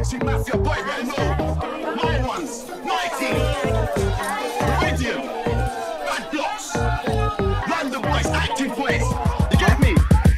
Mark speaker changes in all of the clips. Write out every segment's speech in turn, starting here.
Speaker 1: Sexy mafia boy, better know. My ones, my team. Radiant, bad blocks, London boys, active boys. You get me?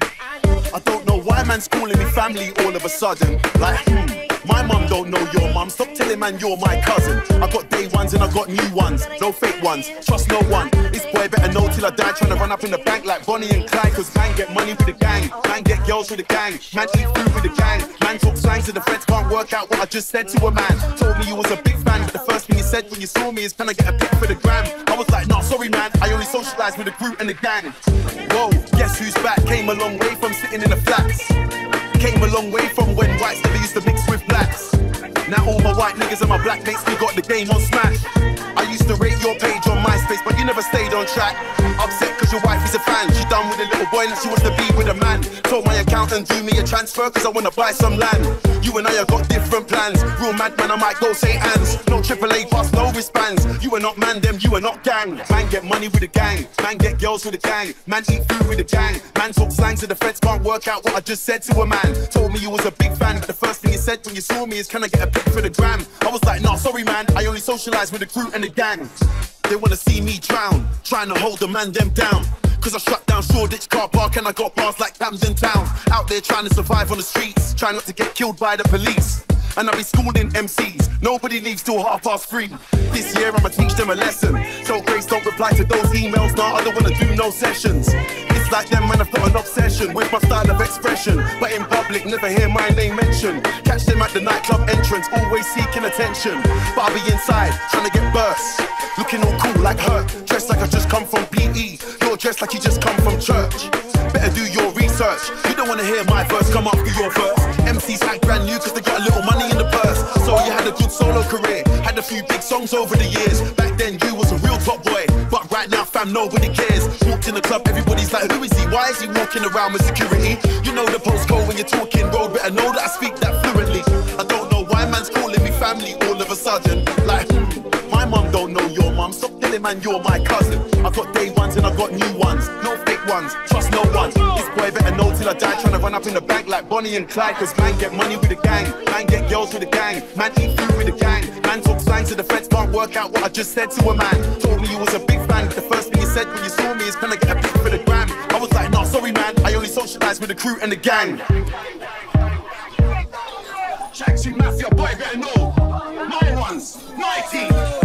Speaker 1: I don't know why man's calling me family all of a sudden. Like, my mum don't know your mum. Stop telling man you're my cousin. I got day ones and I got new ones. No fake ones, trust no one. This boy better know till I die. Trying to run up in the bank like Bonnie and Clyde. Cause man get money with the gang, man get girls with the gang, man eat food with the gang, man talk slang to the friends can't work out what I just said to a man. Told me you was a big fan, but the first thing you said when you saw me is can I get a pic for the gram? I was like, nah, sorry man, I only socialise with the group and the gang. Whoa, guess who's back? Came a long way from sitting in the flats. Came a long way from when whites never used to mix with blacks. Now all my white niggas and my black mates, we got the game on smash. I used to rate your page on MySpace, but you never stayed on track. Upset cause your wife is a fan. She done with a little boy and she wants to be with a man. Told my accountant do me a transfer cause I wanna buy some land. You and I have got different plans. Real madman, I might go St. Anne's. No AAA pass, no wristbands. You are not man, them, you are not gang. Man get money with the gang, man get girls with the gang, man eat food with the gang, man talk slang so the feds can't work out what I just said to a man. Told me you was a big fan, but the first thing you said when you saw me is can I get a pic for the gram? I was like, nah, sorry man, I only socialise with the crew and the gang. They wanna see me drown, trying to hold the man them down. Cause I shut down Shoreditch car park and I got bars like Camden Town. Out there trying to survive on the streets, trying not to get killed by the police. And I be schooling MCs, nobody leaves till 3:30. This year I'ma teach them a lesson. So Grace don't reply to those emails, nah, I don't wanna do no sessions. It's like them man, I've got an obsession with my style of expression. But in public, never hear my name mentioned. Catch them at the nightclub entrance, always seeking attention. But I'll be inside, trying to get burst. Looking all cool like her, dressed like I just come from PE. You're dressed like you just come from church. Better do your research. You don't wanna hear my verse come after your verse. MCs act brand new cause they got a little money in the purse. So you had a good solo career, had a few big songs over the years. Back then you was a real top boy, but right now fam nobody cares. Walked in the club, everybody's like, who is he? Why is he walking around with security? You know the postcode when you're talking road, better know that I speak that fluently. I don't know why man's calling me family all of a sudden. Like, my mum don't know your mum. Stop telling man you're my cousin. I got day ones and I got new ones. No fake ones, trust no one. This boy better know till I die. Trying to run up in the bank like Bonnie and Clyde. Cause man get money with the gang, man get girls with the gang, man eat food with the gang, man talk slang so the feds can't work out what I just said to a man. Told me you was a big fan, but the first thing you said when you saw me is can I get a pic for the gram? I was like, nah, sorry man, I only socialise with the crew and the gang. Sexy mafia boy, better know. My ones, my team.